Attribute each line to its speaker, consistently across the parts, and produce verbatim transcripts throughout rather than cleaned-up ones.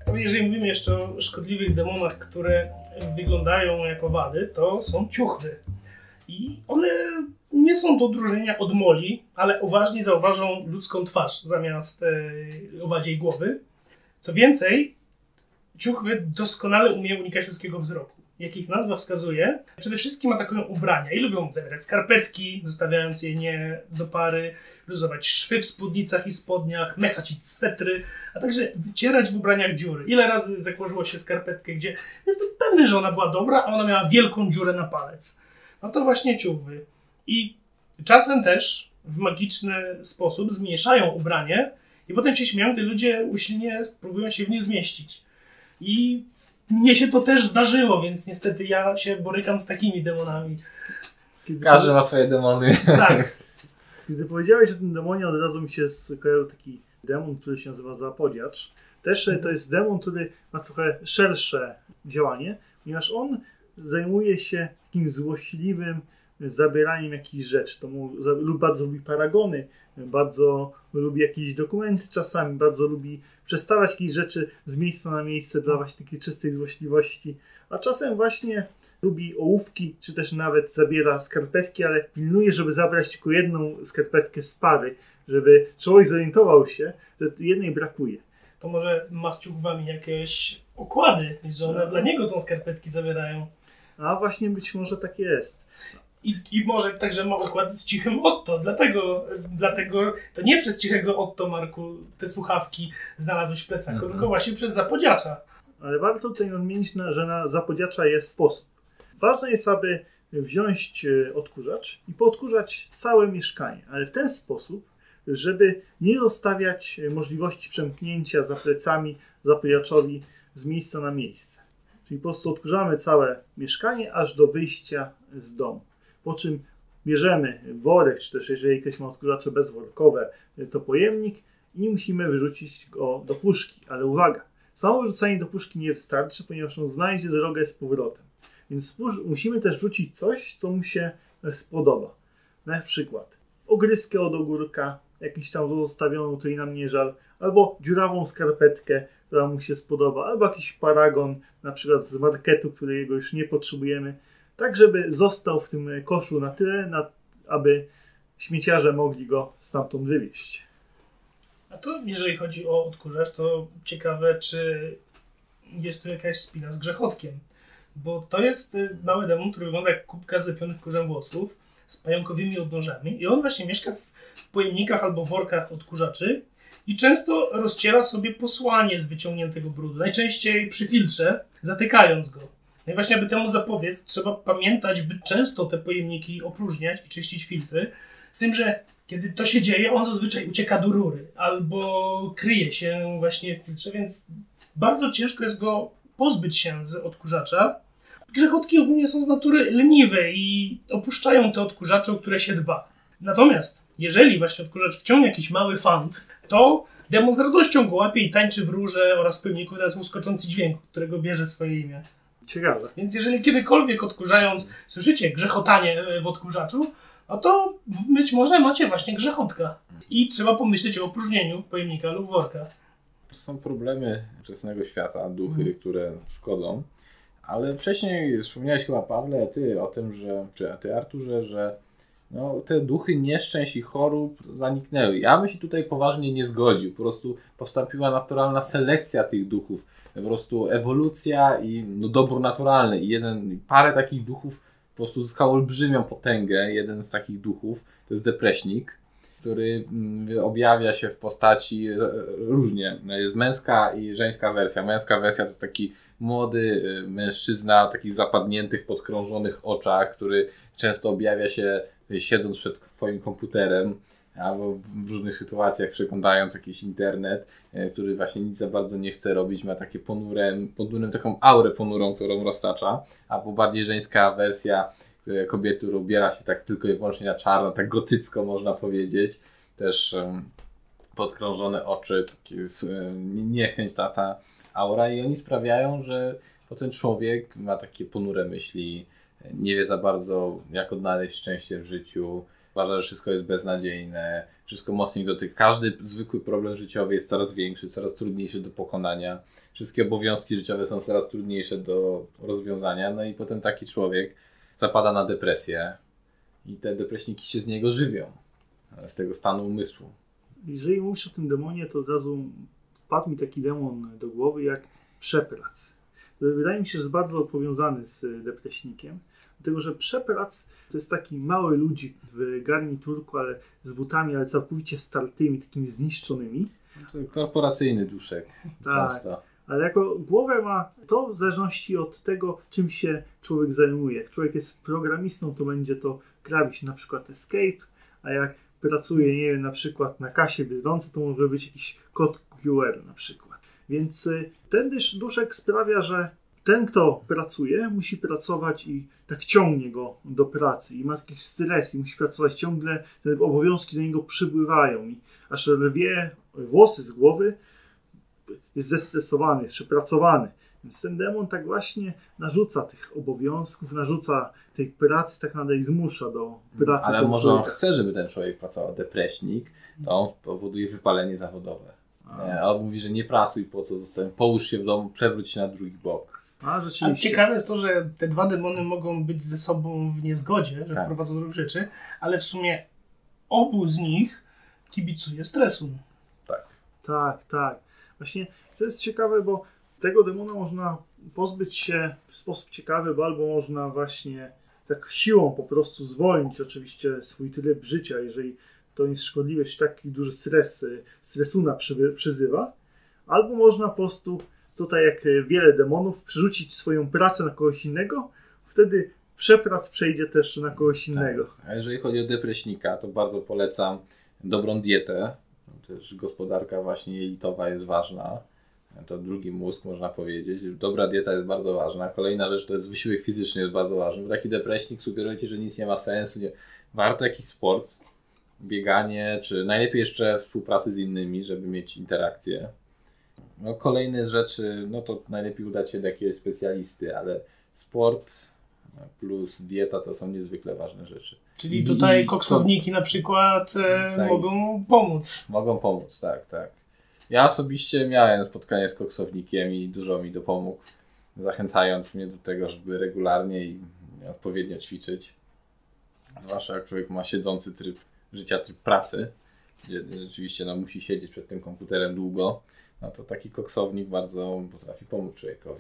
Speaker 1: Ale jeżeli mówimy jeszcze o szkodliwych demonach, które wyglądają jak owady, to są ciuchwy. I one nie są do odróżnienia od moli, ale uważnie zauważą ludzką twarz zamiast e, owadziej głowy. Co więcej, ciuchwy doskonale umieją unikać ludzkiego wzroku. Jak ich nazwa wskazuje, przede wszystkim atakują ubrania i lubią zabierać skarpetki, zostawiając je nie do pary, luzować szwy w spódnicach i spodniach, mechać swetry, a także wycierać w ubraniach dziury. Ile razy zakłożyło się skarpetkę, gdzie jest pewny, że ona była dobra, a ona miała wielką dziurę na palec. No to właśnie ciuchwy. I czasem też w magiczny sposób zmniejszają ubranie i potem się śmieją, gdy ludzie usilnie próbują się w nie zmieścić. I mnie się to też zdarzyło, więc niestety ja się borykam z takimi demonami.
Speaker 2: Kiedy Każdy ma swoje demony.
Speaker 1: Tak.
Speaker 3: Kiedy powiedziałeś o tym demonie, od razu mi się skojarzył taki demon, który się nazywa Zapodziacz. Też to jest demon, który ma trochę szersze działanie, ponieważ on zajmuje się takim złośliwym zabieraniem jakichś rzeczy. To mu, lub bardzo lubi paragony, bardzo lubi jakieś dokumenty czasami, bardzo lubi przestawiać jakieś rzeczy z miejsca na miejsce dla właśnie takiej czystej złośliwości. A czasem właśnie lubi ołówki, czy też nawet zabiera skarpetki, ale pilnuje, żeby zabrać tylko jedną skarpetkę z pary, żeby człowiek zorientował się, że jednej brakuje.
Speaker 1: To może ma z ciuchwami jakieś okłady, że one no. dla niego tą skarpetki zabierają.
Speaker 3: A właśnie być może tak jest.
Speaker 1: I, I może także ma układ z cichym Otto, dlatego, dlatego to nie przez cichego Otto, Marku, te słuchawki znalazłeś w plecaku, mhm. tylko właśnie przez Zapodziacza.
Speaker 3: Ale warto tutaj nadmienić, że na Zapodziacza jest sposób. Ważne jest, aby wziąć odkurzacz i poodkurzać całe mieszkanie, ale w ten sposób, żeby nie zostawiać możliwości przemknięcia za plecami Zapodziaczowi z miejsca na miejsce. Czyli po prostu odkurzamy całe mieszkanie aż do wyjścia z domu. Po czym bierzemy worek, czy też jeżeli ktoś ma odkurzacze bezworkowe, to pojemnik i musimy wyrzucić go do puszki. Ale uwaga, samo wyrzucanie do puszki nie wystarczy, ponieważ on znajdzie drogę z powrotem. Więc musimy też rzucić coś, co mu się spodoba. Na przykład ogryskę od ogórka, jakiś tam zostawioną, której nam nie żal, albo dziurawą skarpetkę, która mu się spodoba, albo jakiś paragon, na przykład z marketu, którego już nie potrzebujemy, tak żeby został w tym koszu na tyle, na, aby śmieciarze mogli go stamtąd wywieźć.
Speaker 1: A to jeżeli chodzi o odkurzacz, to ciekawe, czy jest tu jakaś spina z grzechotkiem, bo to jest mały demon, który wygląda jak kubka zlepionych kurzem włosów z pająkowymi odnóżami i on właśnie mieszka w pojemnikach albo workach odkurzaczy i często rozciera sobie posłanie z wyciągniętego brudu, najczęściej przy filtrze, zatykając go. No i właśnie, aby temu zapobiec, trzeba pamiętać, by często te pojemniki opróżniać i czyścić filtry, z tym, że kiedy to się dzieje, on zazwyczaj ucieka do rury albo kryje się właśnie w filtrze, więc bardzo ciężko jest go pozbyć się z odkurzacza. Grzechotki ogólnie są z natury leniwe i opuszczają te odkurzacze, o które się dba. Natomiast jeżeli właśnie odkurzacz wciągnie jakiś mały fant, to demon z radością go łapie i tańczy w rurze oraz w pojemniku wydaje łuskoczący dźwięk, którego bierze swoje imię.
Speaker 3: Ciekawe.
Speaker 1: Więc jeżeli kiedykolwiek odkurzając słyszycie grzechotanie w odkurzaczu, no to być może macie właśnie grzechotka. I trzeba pomyśleć o opróżnieniu pojemnika lub worka.
Speaker 2: To są problemy ówczesnego świata, duchy, hmm. które szkodzą. Ale wcześniej wspomniałeś chyba, Pawle, ty o tym, że, czy ty, Arturze, że no, te duchy nieszczęść i chorób zaniknęły. Ja bym się tutaj poważnie nie zgodził. Po prostu postąpiła naturalna selekcja tych duchów. Po prostu ewolucja i no, dobór naturalny. I jeden, parę takich duchów po prostu zyskał olbrzymią potęgę. Jeden z takich duchów to jest depreśnik, który objawia się w postaci różnie. Jest męska i żeńska wersja. Męska wersja to jest taki młody mężczyzna o takich zapadniętych, podkrążonych oczach, który często objawia się siedząc przed swoim komputerem albo w różnych sytuacjach przeglądając jakiś internet, który właśnie nic za bardzo nie chce robić, ma takie ponure, ponurę, taką aurę ponurą, którą roztacza, albo bardziej żeńska wersja kobiety, która ubiera się tak tylko i wyłącznie na czarno, tak gotycko można powiedzieć, też um, podkrążone oczy, takie, um, niechęć ta, ta aura i oni sprawiają, że potem człowiek ma takie ponure myśli, nie wie za bardzo jak odnaleźć szczęście w życiu, uważa, że wszystko jest beznadziejne, wszystko mocniej dotyka. Każdy zwykły problem życiowy jest coraz większy, coraz trudniejszy do pokonania. Wszystkie obowiązki życiowe są coraz trudniejsze do rozwiązania. No i potem taki człowiek zapada na depresję i te depreśniki się z niego żywią, z tego stanu umysłu.
Speaker 3: Jeżeli mówisz o tym demonie, to od razu wpadł mi taki demon do głowy jak przeprac. Wydaje mi się, że jest bardzo powiązany z depreśnikiem, dlatego że przeprac to jest taki mały ludzik w garniturku, ale z butami, ale całkowicie startymi, takimi zniszczonymi.
Speaker 2: To korporacyjny duszek.
Speaker 3: Tak, często. Ale jako głowę ma to w zależności od tego, czym się człowiek zajmuje. Jak człowiek jest programistą, to będzie to klawisz na przykład Escape, a jak pracuje, nie wiem, na przykład na kasie Biedronce, to może być jakiś kod Q R na przykład. Więc ten duszek sprawia, że ten, kto pracuje, musi pracować i tak ciągnie go do pracy i ma taki stres i musi pracować ciągle, te obowiązki do niego przybływają i aż rwie włosy z głowy, jest zestresowany, jest przepracowany. Więc ten demon tak właśnie narzuca tych obowiązków, narzuca tej pracy, tak naprawdę i zmusza do pracy.
Speaker 2: Ale może on chce, żeby ten człowiek pracował. Depreśnik, to on powoduje wypalenie zawodowe. A, a on mówi, że nie pracuj, po co zostałem, połóż się w domu, przewróć się na drugi bok.
Speaker 3: A, rzeczywiście.
Speaker 1: A ciekawe jest to, że te dwa demony mogą być ze sobą w niezgodzie, że
Speaker 2: tak.
Speaker 1: prowadzą do różnych rzeczy, ale w sumie obu z nich kibicuje stresu.
Speaker 2: Tak.
Speaker 3: Tak, tak. Właśnie to jest ciekawe, bo tego demona można pozbyć się w sposób ciekawy, bo albo można właśnie tak siłą po prostu zwolnić oczywiście swój tryb życia, jeżeli to jest szkodliwe, jeśli taki duży stres, stresuna przy, przyzywa, albo można po prostu tutaj jak wiele demonów przerzucić swoją pracę na kogoś innego, wtedy przeprac przejdzie też na kogoś innego.
Speaker 2: Tak. A jeżeli chodzi o depreśnika, to bardzo polecam dobrą dietę. Też gospodarka właśnie jelitowa jest ważna. To drugi mózg, można powiedzieć. Dobra dieta jest bardzo ważna. Kolejna rzecz to jest wysiłek fizyczny, jest bardzo ważny. Bo taki depreśnik sugeruje ci, że nic nie ma sensu. Nie. Warto jakiś sport, bieganie, czy najlepiej jeszcze współpracy z innymi, żeby mieć interakcję. No, kolejne rzeczy, no to najlepiej udać się do jakiegoś specjalisty, ale sport plus dieta to są niezwykle ważne rzeczy.
Speaker 1: Czyli tutaj koksowniki na przykład e, tak, mogą pomóc.
Speaker 2: Mogą pomóc, tak, tak. Ja osobiście miałem spotkanie z koksownikiem i dużo mi dopomógł, zachęcając mnie do tego, żeby regularnie i odpowiednio ćwiczyć. Zwłaszcza jak człowiek ma siedzący tryb życia, tryb pracy, gdzie rzeczywiście no, musi siedzieć przed tym komputerem długo, no to taki koksownik bardzo potrafi pomóc człowiekowi.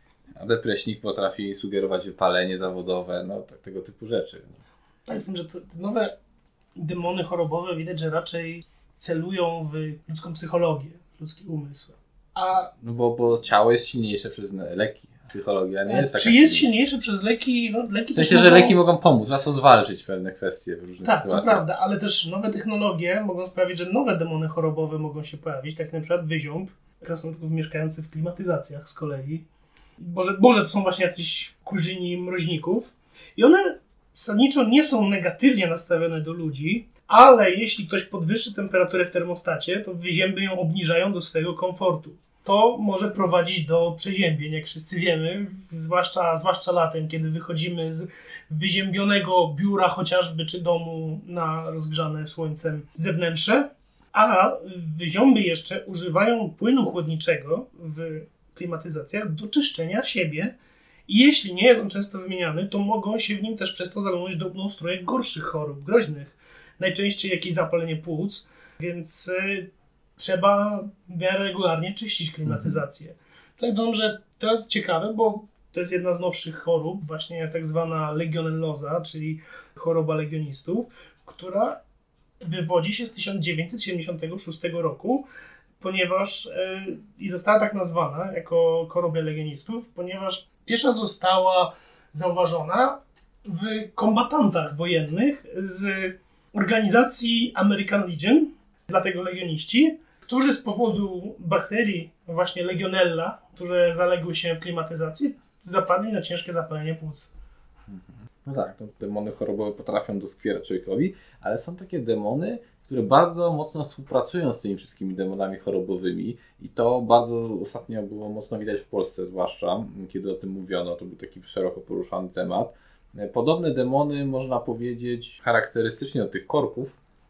Speaker 2: A depreśnik potrafi sugerować wypalenie zawodowe, no tak, tego typu rzeczy.
Speaker 1: Tak, z tym, że te nowe demony chorobowe widać, że raczej celują w ludzką psychologię, w ludzki umysł. A
Speaker 2: no bo, bo ciało jest silniejsze przez leki. Psychologia nie jest taka.
Speaker 1: Czy jest silniejsze przez leki? No, leki
Speaker 2: w sensie,
Speaker 1: mogą...
Speaker 2: że leki mogą pomóc, łatwo zwalczyć pewne kwestie w różnych
Speaker 1: tak,
Speaker 2: sytuacjach.
Speaker 1: Tak, to prawda, ale też nowe technologie mogą sprawić, że nowe demony chorobowe mogą się pojawić, tak na przykład wyziąb krasnoludków mieszkający w klimatyzacjach z kolei. Może, może to są właśnie jacyś kurzyni mroźników i one zasadniczo nie są negatywnie nastawione do ludzi, ale jeśli ktoś podwyższy temperaturę w termostacie, to wyzięby ją obniżają do swojego komfortu. To może prowadzić do przeziębień, jak wszyscy wiemy, zwłaszcza, zwłaszcza latem, kiedy wychodzimy z wyziębionego biura chociażby, czy domu na rozgrzane słońcem zewnętrzne, a wyziąby jeszcze używają płynu chłodniczego w klimatyzacjach do czyszczenia siebie i jeśli nie jest on często wymieniany, to mogą się w nim też przez to zaląć do ustrojek gorszych chorób, groźnych. Najczęściej jakieś zapalenie płuc, więc y, trzeba w miarę regularnie czyścić klimatyzację. Mhm. Tutaj dodam, że to jest ciekawe, bo to jest jedna z nowszych chorób, właśnie tak zwana legionelloza, czyli choroba legionistów, która wywodzi się z tysiąc dziewięćset siedemdziesiątego szóstego roku, ponieważ yy, i została tak nazwana jako choroba legionistów, ponieważ pierwsza została zauważona w kombatantach wojennych z organizacji American Legion, dlatego legioniści, którzy z powodu bakterii właśnie Legionella, które zaległy się w klimatyzacji, zapadli na ciężkie zapalenie płuc.
Speaker 2: No tak, to demony chorobowe potrafią doskwierać człowiekowi, ale są takie demony, które bardzo mocno współpracują z tymi wszystkimi demonami chorobowymi i to bardzo ostatnio było mocno widać w Polsce, zwłaszcza kiedy o tym mówiono, to był taki szeroko poruszany temat. Podobne demony, można powiedzieć, charakterystycznie od tych korków,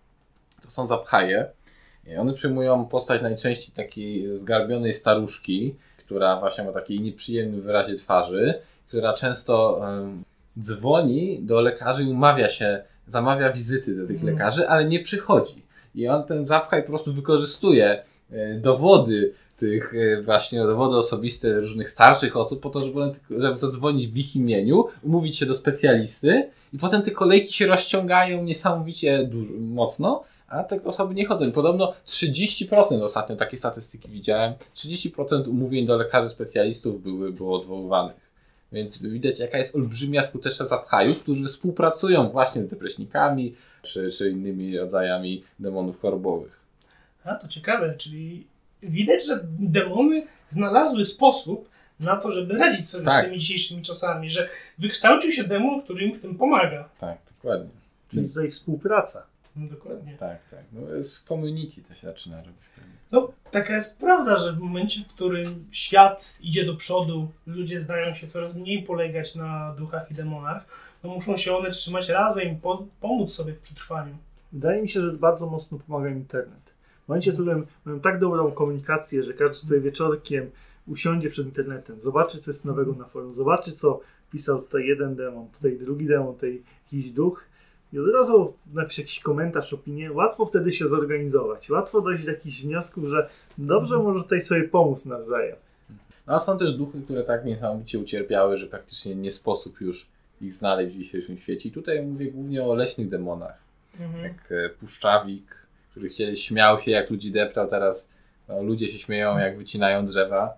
Speaker 2: to są zapchaje. I one przyjmują postać najczęściej takiej zgarbionej staruszki, która właśnie ma taki nieprzyjemny wyrazie twarzy, która często um, dzwoni do lekarzy i umawia się, zamawia wizyty do tych mm. lekarzy, ale nie przychodzi. I on ten zapchaj po prostu wykorzystuje e, dowody tych e, właśnie dowody osobiste różnych starszych osób po to, żeby, żeby zadzwonić w ich imieniu, umówić się do specjalisty i potem te kolejki się rozciągają niesamowicie dużo, mocno, a te osoby nie chodzą. Podobno trzydzieści procent ostatnio takie statystyki widziałem, trzydzieści procent umówień do lekarzy specjalistów były, było odwoływanych. Więc widać, jaka jest olbrzymia skuteczność zapchajów, którzy współpracują właśnie z depreśnikami czy, czy innymi rodzajami demonów chorobowych.
Speaker 1: A to ciekawe, czyli widać, że demony znalazły sposób na to, żeby radzić sobie tak. z tymi dzisiejszymi czasami, że wykształcił się demon, który im w tym pomaga.
Speaker 2: Tak, dokładnie.
Speaker 3: Czyli tutaj współpraca.
Speaker 1: No, dokładnie.
Speaker 2: Tak, tak. No, z community to się zaczyna robić.
Speaker 1: No, taka jest prawda, że w momencie, w którym świat idzie do przodu, ludzie zdają się coraz mniej polegać na duchach i demonach, no muszą się one trzymać razem i po- pomóc sobie w przetrwaniu.
Speaker 3: Wydaje mi się, że bardzo mocno pomaga internet. W momencie, w którym mają tak dobrą komunikację, że każdy sobie wieczorkiem usiądzie przed internetem, zobaczy, co jest nowego na forum, zobaczy, co pisał tutaj jeden demon, tutaj drugi demon, tutaj jakiś duch, i od razu napisze jakiś komentarz, opinię. Łatwo wtedy się zorganizować. Łatwo dojść do jakichś wniosków, że dobrze może tutaj sobie pomóc nawzajem.
Speaker 2: No, a są też duchy, które tak niesamowicie ucierpiały, że praktycznie nie sposób już ich znaleźć w dzisiejszym świecie. I tutaj mówię głównie o leśnych demonach. Mhm. Jak e, Puszczawik, który kiedyś śmiał się, jak ludzi deptał, teraz no, ludzie się śmieją, jak wycinają drzewa.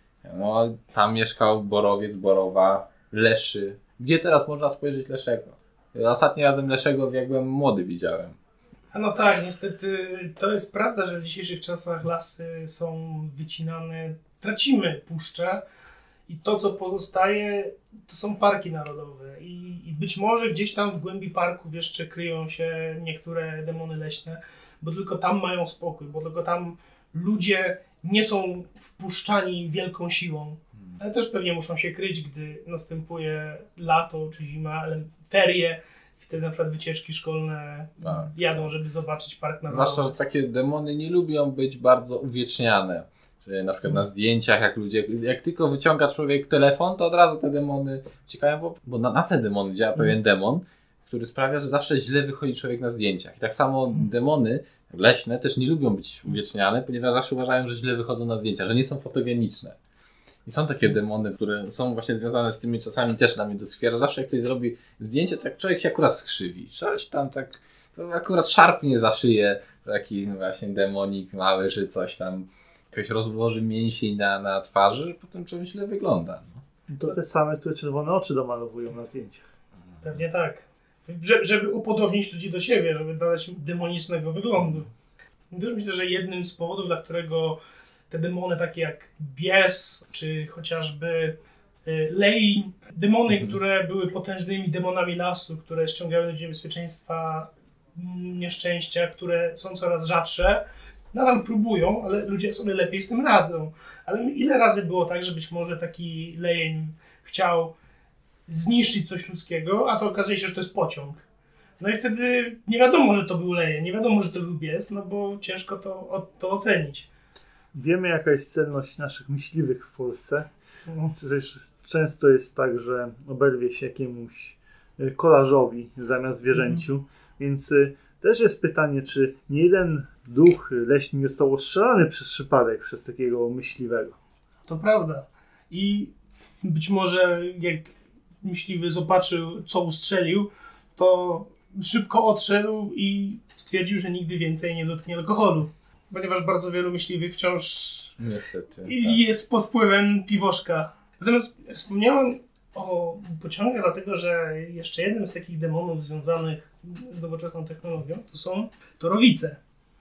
Speaker 2: No, tam mieszkał Borowiec, Borowa, Leszy. Gdzie teraz można spojrzeć Leszego? Ostatni razem Leszego, jak byłem młody, widziałem.
Speaker 1: A no tak, niestety to jest prawda, że w dzisiejszych czasach lasy są wycinane, tracimy puszcze i to, co pozostaje, to są parki narodowe. I, i być może gdzieś tam w głębi parków jeszcze kryją się niektóre demony leśne, bo tylko tam mają spokój, bo tylko tam ludzie nie są wpuszczani wielką siłą. Ale też pewnie muszą się kryć, gdy następuje lato czy zima, ale ferie, wtedy na przykład wycieczki szkolne tak. jadą, żeby zobaczyć park narodowy.
Speaker 2: Zwłaszcza, że takie demony nie lubią być bardzo uwieczniane. Że na przykład na zdjęciach, jak ludzie, jak tylko wyciąga człowiek telefon, to od razu te demony uciekają, bo, bo na, na te demony działa hmm. pewien demon, który sprawia, że zawsze źle wychodzi człowiek na zdjęciach. I tak samo hmm. demony leśne też nie lubią być uwieczniane, ponieważ zawsze uważają, że źle wychodzą na zdjęcia, że nie są fotogeniczne. I są takie demony, które są właśnie związane z tymi czasami, też dla mnie doskwiera. Zawsze jak ktoś zrobi zdjęcie, to jak człowiek się akurat skrzywi. Coś tam tak, to akurat szarpnie za szyję taki właśnie demonik mały, czy coś tam jakoś rozłoży mięsień na, na twarzy, potem człowiek źle wygląda. No.
Speaker 3: To te same, które czerwone oczy domalowują na zdjęciach.
Speaker 1: Pewnie tak. Że, żeby upodobnić ludzi do siebie, żeby dodać demonicznego wyglądu. Też myślę, że jednym z powodów, dla którego te demony takie jak Bies, czy chociażby y, Lej, demony, mhm. które były potężnymi demonami lasu, które ściągały do niebezpieczeństwa, nieszczęścia, które są coraz rzadsze, nadal próbują, ale ludzie sobie lepiej z tym radzą. Ale ile razy było tak, że być może taki lejeń chciał zniszczyć coś ludzkiego, a to okazuje się, że to jest pociąg. No i wtedy nie wiadomo, że to był lejeń, nie wiadomo, że to był bies, no bo ciężko to, to ocenić.
Speaker 3: Wiemy, jaka jest celność naszych myśliwych w Polsce. No. Przecież często jest tak, że oberwie się jakiemuś kolarzowi zamiast zwierzęciu. Mm. Więc y, też jest pytanie, czy nie jeden duch leśny został ostrzelany przez przypadek przez takiego myśliwego.
Speaker 1: To prawda. I być może jak myśliwy zobaczył, co ustrzelił, to szybko odszedł i stwierdził, że nigdy więcej nie dotknie alkoholu. Ponieważ bardzo wielu myśliwych wciąż
Speaker 2: niestety tak.
Speaker 1: jest pod wpływem piwoszka. Natomiast wspomniałem o pociągach, dlatego że jeszcze jednym z takich demonów związanych z nowoczesną technologią to są torowice.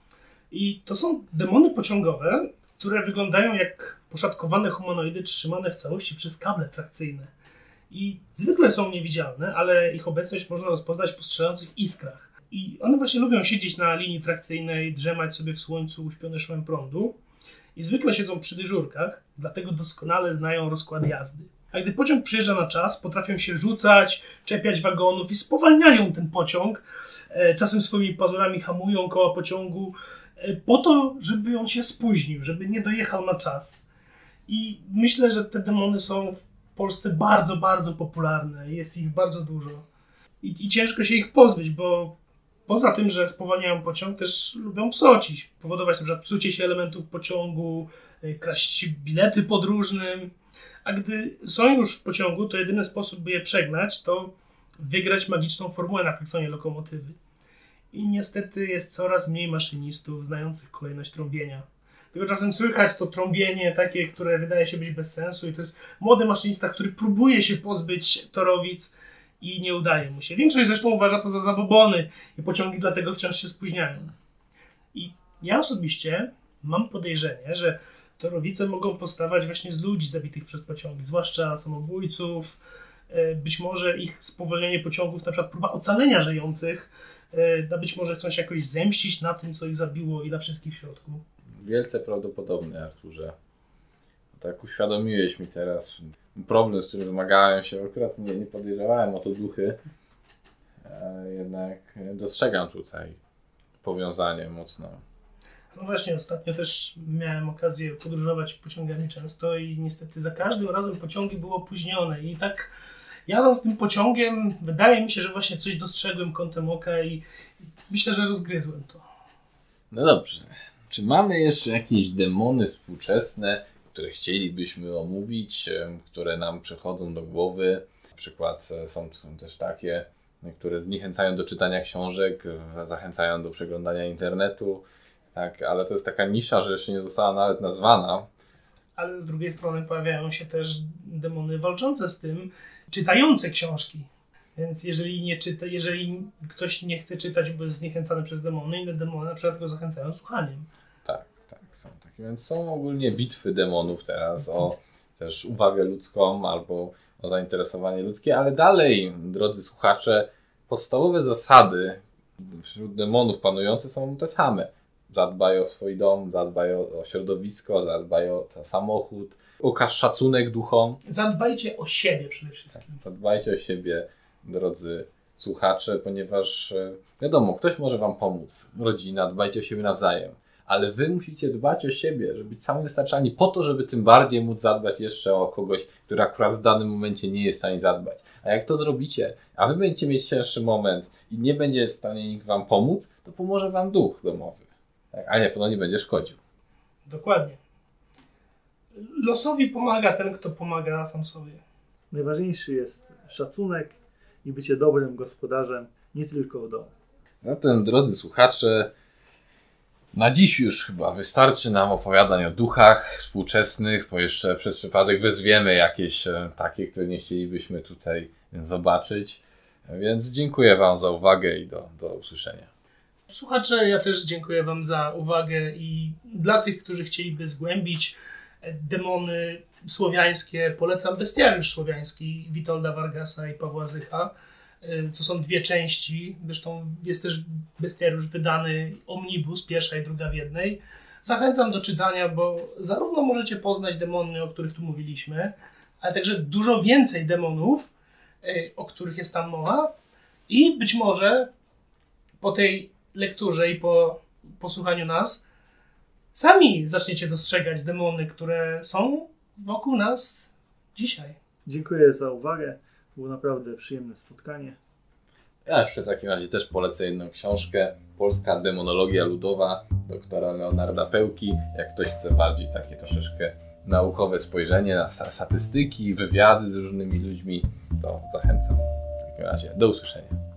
Speaker 1: I to są demony pociągowe, które wyglądają jak poszatkowane humanoidy trzymane w całości przez kable trakcyjne. I zwykle są niewidzialne, ale ich obecność można rozpoznać po strzelających iskrach. I one właśnie lubią siedzieć na linii trakcyjnej, drzemać sobie w słońcu uśpione szłem prądu. I zwykle siedzą przy dyżurkach, dlatego doskonale znają rozkład jazdy. A gdy pociąg przyjeżdża na czas, potrafią się rzucać, czepiać wagonów i spowalniają ten pociąg. Czasem swoimi pazurami hamują koła pociągu po to, żeby on się spóźnił, żeby nie dojechał na czas. I myślę, że te demony są w Polsce bardzo, bardzo popularne. Jest ich bardzo dużo. I, i ciężko się ich pozbyć, bo poza tym, że spowalniają pociąg, też lubią psocić. Powodować na przykład psucie się elementów pociągu, kraść bilety podróżnym. A gdy są już w pociągu, to jedyny sposób, by je przegnać, to wygrać magiczną formułę na klaksonie lokomotywy. I niestety jest coraz mniej maszynistów znających kolejność trąbienia. Tylko czasem słychać to trąbienie takie, które wydaje się być bez sensu i to jest młody maszynista, który próbuje się pozbyć torowic i nie udaje mu się. Większość zresztą uważa to za zabobony i pociągi dlatego wciąż się spóźniają. I ja osobiście mam podejrzenie, że torowice mogą powstawać właśnie z ludzi zabitych przez pociągi, zwłaszcza samobójców, być może ich spowolnienie pociągów, na przykład próba ocalenia żyjących, a być może chcą się jakoś zemścić na tym, co ich zabiło i na wszystkich w środku. Wielce
Speaker 2: prawdopodobne, Arturze. Tak uświadomiłeś mi teraz problem, z którym zmagałem się. Akurat nie, nie podejrzewałem o to duchy, a jednak dostrzegam tutaj powiązanie mocno.
Speaker 1: No właśnie, ostatnio też miałem okazję podróżować pociągami często i niestety za każdym razem pociągi były opóźnione i tak jadąc tym pociągiem wydaje mi się, że właśnie coś dostrzegłem kątem oka i myślę, że rozgryzłem to.
Speaker 2: No dobrze. Czy mamy jeszcze jakieś demony współczesne, które chcielibyśmy omówić, które nam przychodzą do głowy? Na przykład są, są też takie, które zniechęcają do czytania książek, zachęcają do przeglądania internetu. Tak, ale to jest taka nisza, że jeszcze nie została nawet nazwana.
Speaker 1: Ale z drugiej strony pojawiają się też demony walczące z tym, czytające książki. Więc jeżeli nie czyta, jeżeli ktoś nie chce czytać, bo jest zniechęcany przez demony, inne demony na przykład go zachęcają słuchaniem.
Speaker 2: Tak, tak, są takie. Więc są ogólnie bitwy demonów teraz o też uwagę ludzką albo o zainteresowanie ludzkie, ale dalej, drodzy słuchacze, podstawowe zasady wśród demonów panujące są te same. Zadbaj o swój dom, zadbaj o, o środowisko, zadbaj o samochód, okaż szacunek duchom.
Speaker 1: Zadbajcie o siebie przede wszystkim.
Speaker 2: Tak, zadbajcie o siebie, drodzy słuchacze, ponieważ wiadomo, ktoś może wam pomóc, rodzina, dbajcie o siebie nawzajem, ale wy musicie dbać o siebie, żeby być samowystarczalni po to, żeby tym bardziej móc zadbać jeszcze o kogoś, który akurat w danym momencie nie jest w stanie zadbać. A jak to zrobicie, a wy będziecie mieć cięższy moment i nie będzie w stanie nikt wam pomóc, to pomoże wam duch domowy. Tak, a nie, pewno nie będzie szkodził.
Speaker 1: Dokładnie. Losowi pomaga ten, kto pomaga sam sobie.
Speaker 3: Najważniejszy jest szacunek i bycie dobrym gospodarzem, nie tylko w domu.
Speaker 2: Zatem, drodzy słuchacze, na dziś już chyba wystarczy nam opowiadań o duchach współczesnych, bo jeszcze przez przypadek wezwiemy jakieś takie, które nie chcielibyśmy tutaj zobaczyć. Więc dziękuję wam za uwagę i do, do usłyszenia.
Speaker 1: Słuchacze, ja też dziękuję wam za uwagę i dla tych, którzy chcieliby zgłębić demony słowiańskie, polecam Bestiariusz Słowiański Witolda Vargasa i Pawła Zycha. To są dwie części, zresztą jest też Bestiariusz wydany omnibus, pierwsza i druga w jednej. Zachęcam do czytania, bo zarówno możecie poznać demony, o których tu mówiliśmy, ale także dużo więcej demonów, o których jest tam mowa i być może po tej lekturze i po posłuchaniu nas sami zaczniecie dostrzegać demony, które są wokół nas dzisiaj.
Speaker 3: Dziękuję za uwagę. Było naprawdę przyjemne spotkanie.
Speaker 2: Ja jeszcze w takim razie też polecę jedną książkę. Polska demonologia ludowa doktora Leonarda Pełki. Jak ktoś chce bardziej takie troszeczkę naukowe spojrzenie na statystyki, wywiady z różnymi ludźmi, to zachęcam. W takim razie do usłyszenia.